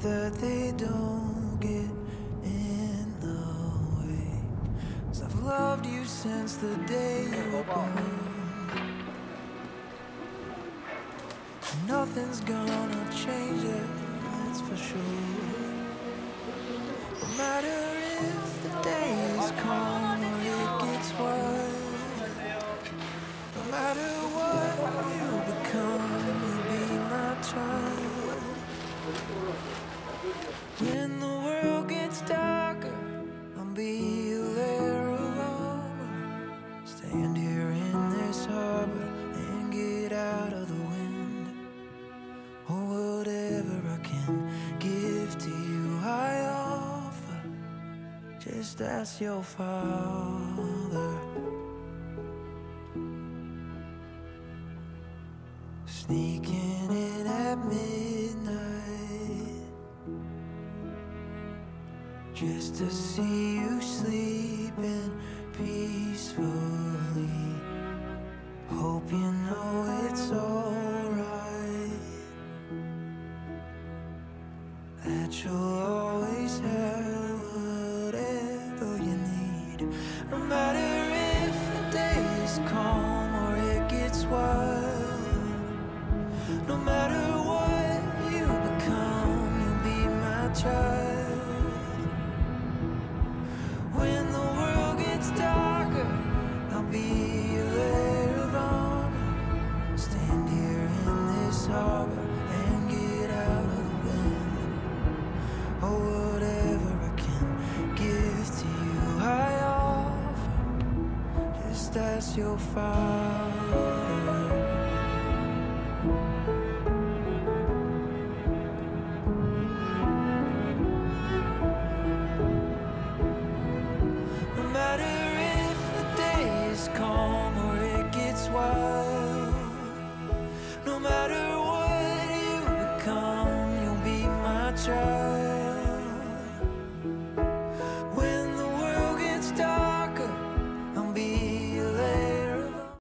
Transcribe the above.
that they don't get in the way. 'Cause I've loved you since the day you were born. Nothing's gonna change it, that's for sure. No matter if the day is calm or it gets wild, no matter what you become, you'll be my child. When the world gets darker, I'll be a layer of armor. Stand here in this harbor and get out of the wind. Or whatever I can give to you, I offer. Just ask your father. Sneaking in at midnight, just to see you sleeping peacefully. Hope you know it's alright, that you'll always have whatever you need. No matter if the day is calm or it gets wild, no matter what you become, you'll be my child. When the world gets darker, I'll be a layer of armor. Stand here in this harbor and get out of the wind. Or whatever I can give to you, I offer. Just ask your father.